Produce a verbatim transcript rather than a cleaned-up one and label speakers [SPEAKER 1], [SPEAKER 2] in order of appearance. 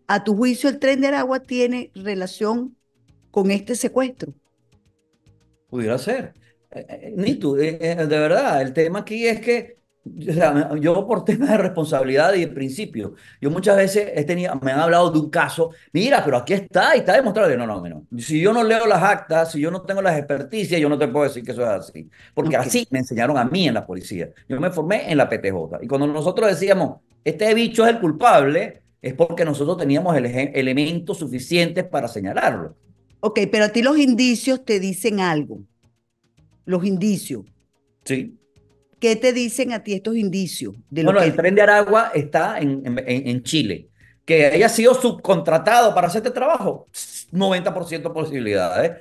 [SPEAKER 1] ¿A tu juicio el Tren de Aragua tiene relación con este secuestro?
[SPEAKER 2] Pudiera ser. Eh, eh, Nitu, eh, eh, de verdad, el tema aquí es que, o sea, me- yo por temas de responsabilidad y de principio, yo muchas veces he tenido, me han hablado de un caso, mira, pero aquí está y está demostrado. Y no, no, no. Si yo no leo las actas, si yo no tengo las experticias, yo no te puedo decir que eso es así. Porque
[SPEAKER 1] Ok,
[SPEAKER 2] así me enseñaron a mí en la policía. Yo me formé en la P T J. Y cuando nosotros decíamos, este bicho es el culpable, es porque nosotros teníamos ele- elementos suficientes para señalarlo.
[SPEAKER 1] ok, pero a ti los indicios te dicen algo. Los indicios.
[SPEAKER 2] ¿Sí?
[SPEAKER 1] ¿Qué te dicen a ti estos indicios de lo
[SPEAKER 2] Bueno,
[SPEAKER 1] que
[SPEAKER 2] el
[SPEAKER 1] él...
[SPEAKER 2] Tren de Aragua está en, en- en Chile. Que haya sido subcontratado para hacer este trabajo, noventa por ciento posibilidades.